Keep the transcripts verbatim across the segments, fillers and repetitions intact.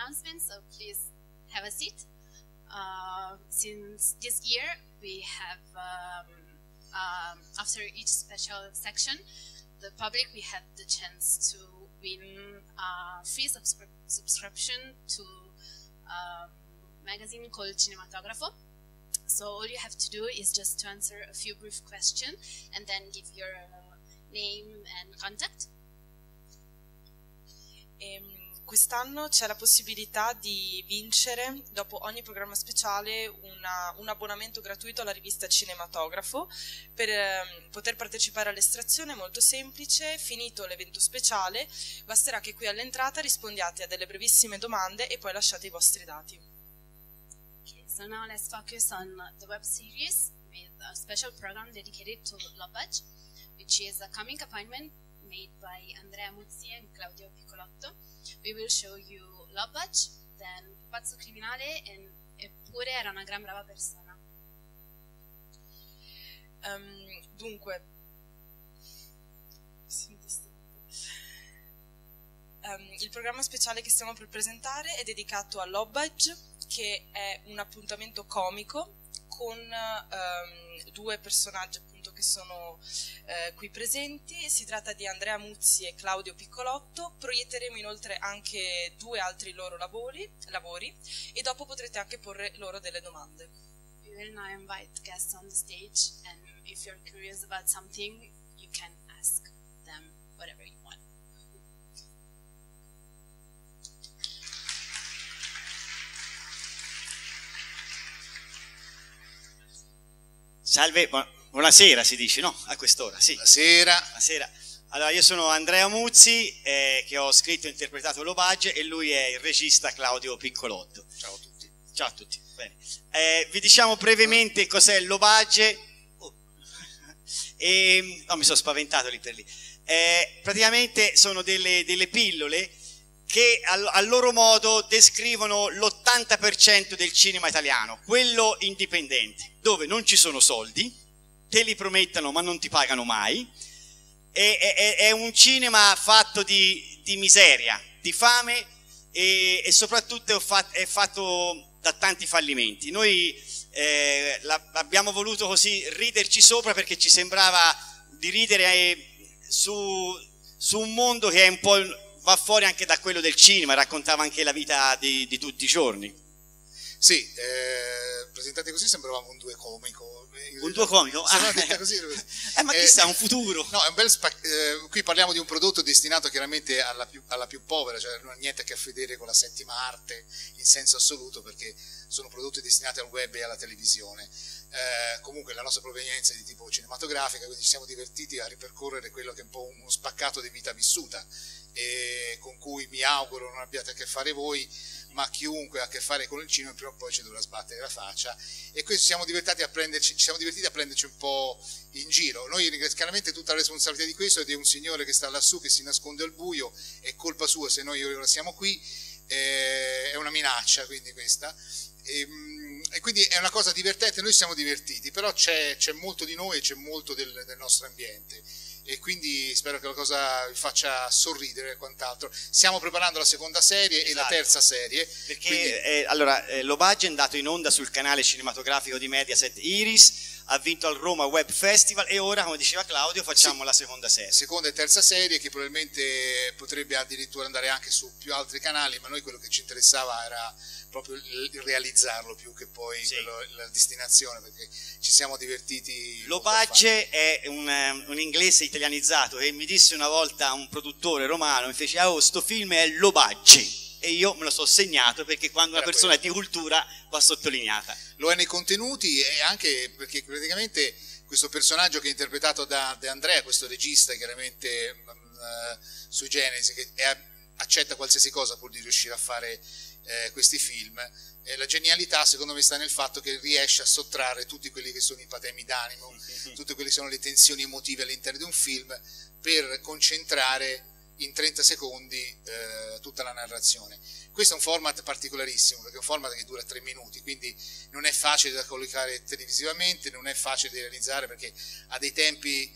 announcement, so please have a seat. Uh, since this year, we have, um, um, after each special section, the public, we had the chance to win a free subscri subscription to a magazine called Cinematografo. So all you have to do is just to answer a few brief questions and then give your uh, name and contact. Um. Quest'anno c'è la possibilità di vincere, dopo ogni programma speciale, una, un abbonamento gratuito alla rivista Cinematografo. Per eh, poter partecipare all'estrazione è molto semplice. Finito l'evento speciale, basterà che qui all'entrata rispondiate a delle brevissime domande e poi lasciate i vostri dati. Okay, so now let's focus on the web series with a special program dedicated to Love Badge, which is a coming appointment made by Andrea Muzzi and Claudio Piccolotto. We will show you Love Badge, then Pazzo Criminale, and Eppure era una gran brava persona. Um, dunque, um, il programma speciale che stiamo per presentare è dedicato a Love Badge, che è un appuntamento comico con um, due personaggi appunto che sono uh, qui presenti. Si tratta di Andrea Muzzi e Claudio Piccolotto. Proietteremo inoltre anche due altri loro lavori, lavori e dopo potrete anche porre loro delle domande. We will now invite guests on the stage, and if you're curious about something, you can ask them whatever you want. Salve, buonasera si dice, no? A quest'ora, sì. Buonasera. Buonasera. Allora, io sono Andrea Muzzi, eh, che ho scritto e interpretato Love Badge, e lui è il regista Claudio Piccolotto. Ciao a tutti. Ciao a tutti. Bene. Eh, vi diciamo brevemente cos'è il Love Badge. Oh. E, no, mi sono spaventato lì per lì. Eh, praticamente sono delle, delle pillole che al, al loro modo descrivono l'ottanta per cento del cinema italiano, quello indipendente, dove non ci sono soldi, te li promettono ma non ti pagano mai, è, è, è un cinema fatto di, di miseria, di fame e, e soprattutto è fatto, è fatto da tanti fallimenti. Noi eh, la, abbiamo voluto così riderci sopra perché ci sembrava di ridere eh, su, su un mondo che è un po'... va fuori anche da quello del cinema, raccontava anche la vita di, di tutti i giorni. Sì, eh, presentati così sembravamo un duo comico. Un duo comico? Ah, così. eh, ma chissà, eh, un futuro. No, è un bel eh, qui parliamo di un prodotto destinato chiaramente alla più, alla più povera, cioè non ha niente a che vedere con la settima arte in senso assoluto, perché sono prodotti destinati al web e alla televisione. Eh, comunque la nostra provenienza è di tipo cinematografica, quindi ci siamo divertiti a ripercorrere quello che è un po' uno spaccato di vita vissuta, e con cui mi auguro non abbiate a che fare voi, ma chiunque ha a che fare con il cinema prima o poi ci dovrà sbattere la faccia, e questo siamo divertiti a prenderci, ci siamo divertiti a prenderci un po' in giro. Noi chiaramente tutta la responsabilità di questo è di un signore che sta lassù, che si nasconde al buio, è colpa sua se noi ora siamo qui, eh, è una minaccia quindi questa, e, e quindi è una cosa divertente, noi siamo divertiti, però c'è molto di noi e c'è molto del, del nostro ambiente, e quindi spero che la cosa vi faccia sorridere e quant'altro. Stiamo preparando la seconda serie, esatto, e la terza serie, perché quindi... eh, allora eh, Love Badge è andato in onda sul canale cinematografico di Mediaset Iris, ha vinto al Roma Web Festival e ora, come diceva Claudio, facciamo sì, la seconda serie. Seconda e terza serie che probabilmente potrebbe addirittura andare anche su più altri canali, ma noi quello che ci interessava era proprio il realizzarlo più che poi sì, quello, la destinazione, perché ci siamo divertiti. Love Badge è un, un inglese italianizzato, e mi disse una volta un produttore romano, mi fece: oh, sto film è Love Badge, e io me lo so segnato perché quando una persona è di cultura va sottolineata. Lo è nei contenuti, e anche perché praticamente questo personaggio che è interpretato da De Andrea, questo regista chiaramente uh, sui generis, che è, accetta qualsiasi cosa pur di riuscire a fare eh, questi film, e la genialità secondo me sta nel fatto che riesce a sottrarre tutti quelli che sono i patemi d'animo, tutte quelle che sono le tensioni emotive all'interno di un film, per concentrare in trenta secondi eh, tutta la narrazione. Questo è un format particolarissimo, perché è un format che dura tre minuti, quindi non è facile da collocare televisivamente, non è facile da realizzare, perché ha dei tempi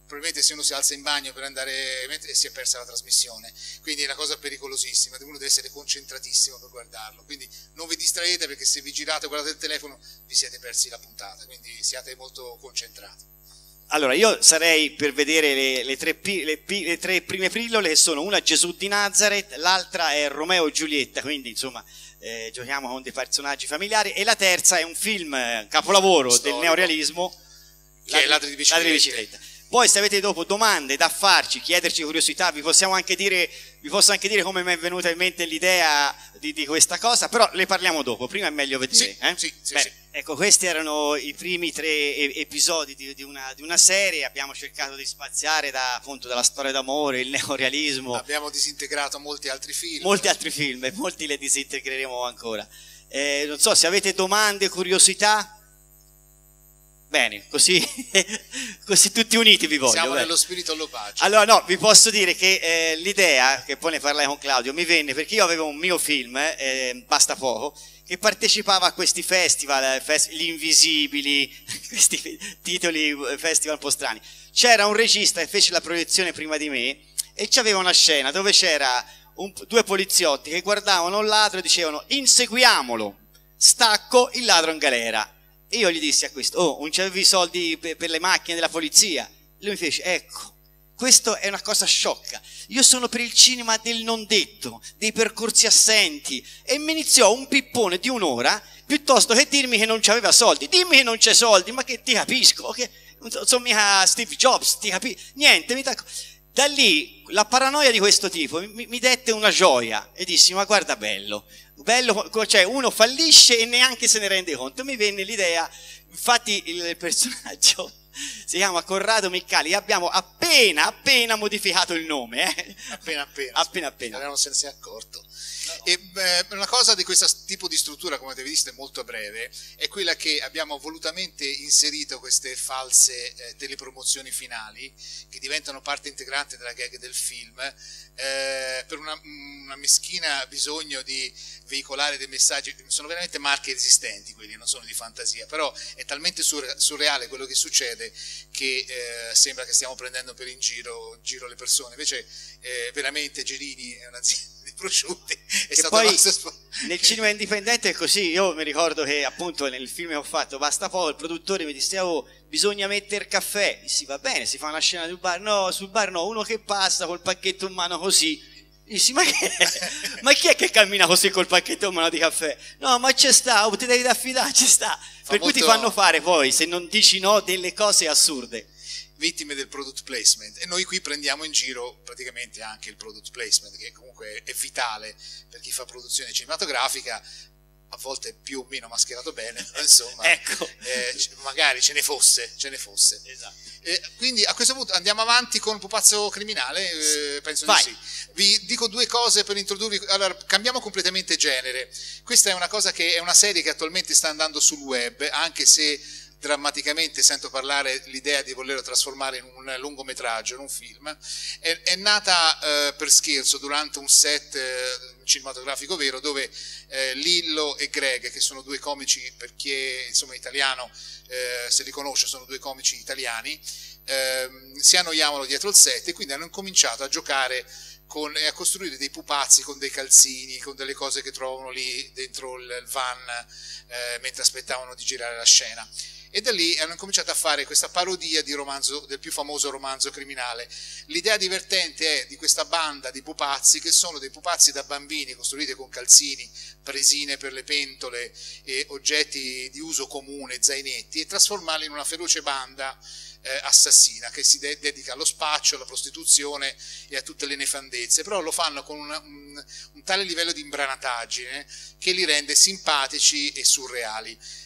probabilmente se uno si alza in bagno per andare e si è persa la trasmissione, quindi è una cosa pericolosissima, uno deve essere concentratissimo per guardarlo, quindi non vi distraete, perché se vi girate o guardate il telefono vi siete persi la puntata, quindi siate molto concentrati. Allora, io sarei per vedere le, le, tre, le, le tre prime pillole, che sono una Gesù di Nazareth, l'altra è Romeo e Giulietta, quindi insomma eh, giochiamo con dei personaggi familiari, e la terza è un film capolavoro Storico. del neorealismo, che è Ladri di biciclette. Ladri di bicicletta. Poi se avete dopo domande da farci, chiederci curiosità, vi possiamo anche dire, vi posso anche dire come mi è venuta in mente l'idea di, di questa cosa, però le parliamo dopo, prima è meglio vedere. Sì, eh? sì, sì, Beh, sì. Ecco, questi erano i primi tre episodi di, di, una, di una serie, abbiamo cercato di spaziare da, appunto, dalla storia d'amore, il neorealismo. Abbiamo disintegrato molti altri film. Molti altri film, e molti le disintegreremo ancora. Eh, non so se avete domande, curiosità. Bene, così, così tutti uniti vi voglio. Siamo bene. nello spirito allopaggio. Allora no, vi posso dire che eh, l'idea, che poi ne parlai con Claudio, mi venne perché io avevo un mio film, eh, Basta Poco, che partecipava a questi festival, fest gli Invisibili, questi titoli, festival un po' strani. C'era un regista che fece la proiezione prima di me e c'aveva una scena dove c'era due poliziotti che guardavano un ladro e dicevano inseguiamolo, stacco il ladro in galera. E io gli dissi a questo, oh, non c'avevi i soldi per, per le macchine della polizia? Lui mi fece, ecco, questo è una cosa sciocca, io sono per il cinema del non detto, dei percorsi assenti, e mi iniziò un pippone di un'ora, piuttosto che dirmi che non c'aveva soldi. Dimmi che non c'è soldi, ma che ti capisco, che non so, sono mica Steve Jobs, ti capisco, niente, mi da... Da lì la paranoia di questo tipo mi, mi dette una gioia e dissi, ma guarda bello, bello, cioè uno fallisce e neanche se ne rende conto. Mi venne l'idea, infatti il personaggio si chiama Corrado Miccali, abbiamo appena appena modificato il nome, eh? appena appena, appena appena, non se ne si è accorto. E beh, una cosa di questo tipo di struttura, come avete visto, è molto breve, è quella che abbiamo volutamente inserito queste false eh, telepromozioni finali che diventano parte integrante della gag del film, eh, per una, una meschina bisogno di veicolare dei messaggi. Sono veramente marche esistenti quelli, non sono di fantasia, però è talmente surre surreale quello che succede che eh, sembra che stiamo prendendo per in giro, giro le persone, invece eh, veramente Gerini è un'azienda di prosciutti. È che stato poi nostro... nel cinema indipendente è così. Io mi ricordo che appunto nel film che ho fatto Basta Poco, il produttore mi disse, oh, bisogna mettere caffè. Dissi, va bene, si fa una scena sul bar. No, sul bar no, uno che passa col pacchetto in mano così. Dissi, ma, che... ma chi è che cammina così col pacchetto in mano di caffè? No, ma c'è sta, oh, ti devi affidare, c'è sta. Fa per molto... cui ti fanno fare poi, se non dici no, delle cose assurde. Vittime del product placement, e noi qui prendiamo in giro praticamente anche il product placement, che comunque è vitale per chi fa produzione cinematografica, a volte più o meno mascherato bene, insomma, ecco. eh, magari ce ne fosse, ce ne fosse. Esatto. Eh, quindi a questo punto andiamo avanti con Pupazzo Criminale, eh, penso Vai. di sì. Vi dico due cose per introdurvi. Allora, cambiamo completamente genere. Questa è una cosa che è una serie che attualmente sta andando sul web, anche se drammaticamente sento parlare l'idea di volerlo trasformare in un lungometraggio, in un film. È, è nata eh, per scherzo durante un set eh, cinematografico vero, dove eh, Lillo e Greg, che sono due comici, per chi è insomma italiano eh, se li conosce, sono due comici italiani, eh, si annoiavano dietro il set e quindi hanno incominciato a giocare con, e a costruire dei pupazzi con dei calzini, con delle cose che trovavano lì dentro il, il van eh, mentre aspettavano di girare la scena. E da lì hanno cominciato a fare questa parodia di romanzo, del più famoso romanzo criminale. L'idea divertente è di questa banda di pupazzi, che sono dei pupazzi da bambini costruiti con calzini, presine per le pentole e oggetti di uso comune, zainetti, e trasformarli in una feroce banda eh, assassina che si de dedica allo spaccio, alla prostituzione e a tutte le nefandezze, però lo fanno con una, un, un tale livello di imbranataggine che li rende simpatici e surreali.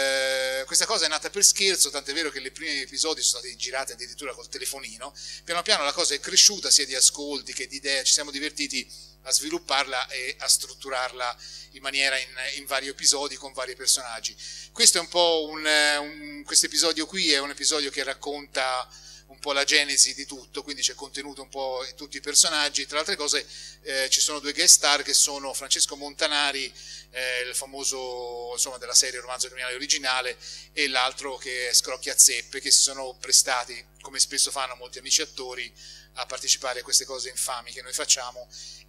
Eh, questa cosa è nata per scherzo, tant'è vero che le primi episodi sono stati girati addirittura col telefonino. Piano piano la cosa è cresciuta sia di ascolti che di idee, ci siamo divertiti a svilupparla e a strutturarla in maniera in, in vari episodi con vari personaggi. Questo è un po' un, un questo episodio qui è un episodio che racconta un po' la genesi di tutto, quindi c'è contenuto un po' in tutti i personaggi. Tra le altre cose eh, ci sono due guest star che sono Francesco Montanari, eh, il famoso insomma della serie Romanzo Criminale originale, e l'altro che è Scrocchia Zeppe, che si sono prestati, come spesso fanno molti amici attori, a partecipare a queste cose infami che noi facciamo,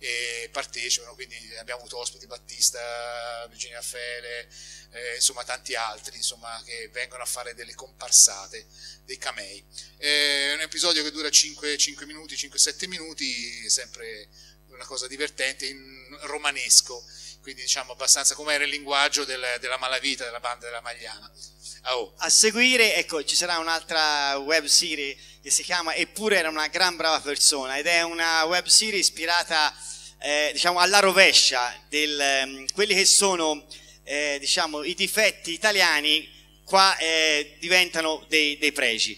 e partecipano, quindi abbiamo avuto ospiti Battista, Virginia Fele, eh, insomma tanti altri insomma, che vengono a fare delle comparsate, dei camei. È un episodio che dura cinque minuti, cinque sette minuti, sempre una cosa divertente, in romanesco, quindi diciamo abbastanza come era il linguaggio del, della malavita, della banda della Magliana. Oh. A seguire, ecco, ci sarà un'altra web serie che si chiama Eppure era una gran brava persona, ed è una web serie ispirata eh, diciamo alla rovescia del um, quelli che sono eh, diciamo i difetti italiani qua eh, diventano dei, dei pregi.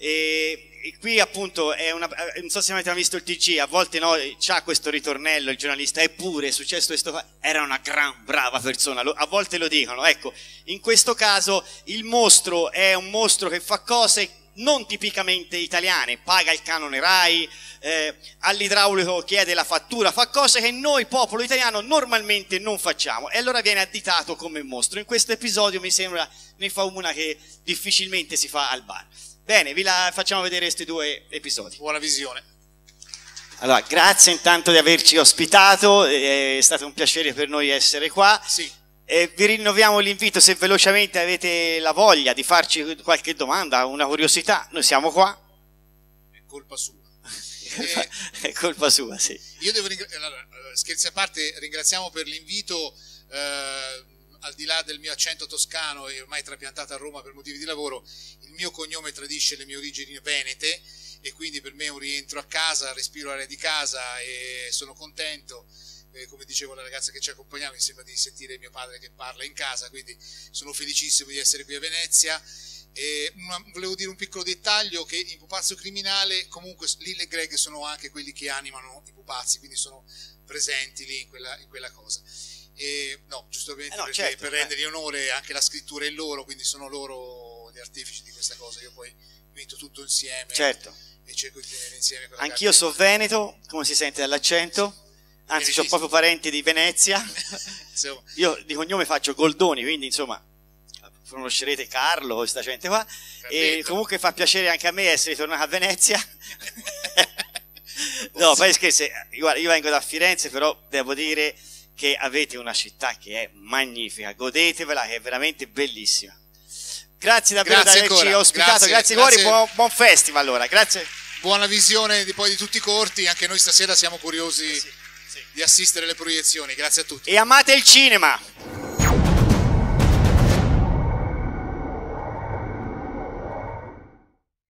E, e qui appunto è una, non so se avete visto il T G, a volte no, c'ha questo ritornello il giornalista, eppure è successo questo, era una gran brava persona, lo, a volte lo dicono. Ecco, in questo caso il mostro è un mostro che fa cose non tipicamente italiane, paga il canone Rai, eh, all'idraulico chiede la fattura, fa cose che noi popolo italiano normalmente non facciamo, e allora viene additato come mostro. In questo episodio mi sembra ne fa una che difficilmente si fa al bar. Bene, vi la facciamo vedere questi due episodi. Buona visione. Allora, grazie intanto di averci ospitato, è stato un piacere per noi essere qua. Sì. E vi rinnoviamo l'invito, se velocemente avete la voglia di farci qualche domanda, una curiosità, noi siamo qua. È colpa sua. Eh, è colpa sua, sì. Io devo ringraziare, allora, scherzi a parte, ringraziamo per l'invito, eh, al di là del mio accento toscano e ormai trapiantato a Roma per motivi di lavoro, il mio cognome tradisce le mie origini venete, e quindi per me è un rientro a casa, respiro l'aria di casa e sono contento. Eh, come dicevo alla ragazza che ci accompagnava, mi sembra di sentire mio padre che parla in casa, quindi sono felicissimo di essere qui a Venezia. E una, volevo dire un piccolo dettaglio, che in Pupazzo Criminale comunque Lille e Greg sono anche quelli che animano i pupazzi, quindi sono presenti lì in quella, in quella cosa. E, no, giustamente eh no, perché, certo, per rendergli onore, anche la scrittura è loro, quindi sono loro gli artefici di questa cosa. Io poi metto tutto insieme, certo, e cerco di tenere insieme. Anch'io so veneto, come si sente dall'accento, anzi ho proprio parenti di Venezia. Io di cognome faccio Goldoni, quindi insomma conoscerete Carlo, questa gente qua. Perfetto. E comunque fa piacere anche a me essere tornato a Venezia. No, poi scherzi, guarda, io vengo da Firenze, però devo dire che avete una città che è magnifica, godetevela, che è veramente bellissima. Grazie davvero grazie di averci ancora. ospitato, grazie, grazie, grazie. Buon, buon festival allora, grazie. Buona visione di, poi di tutti i corti, anche noi stasera siamo curiosi, sì, sì, di assistere alle proiezioni, grazie a tutti. E amate il cinema!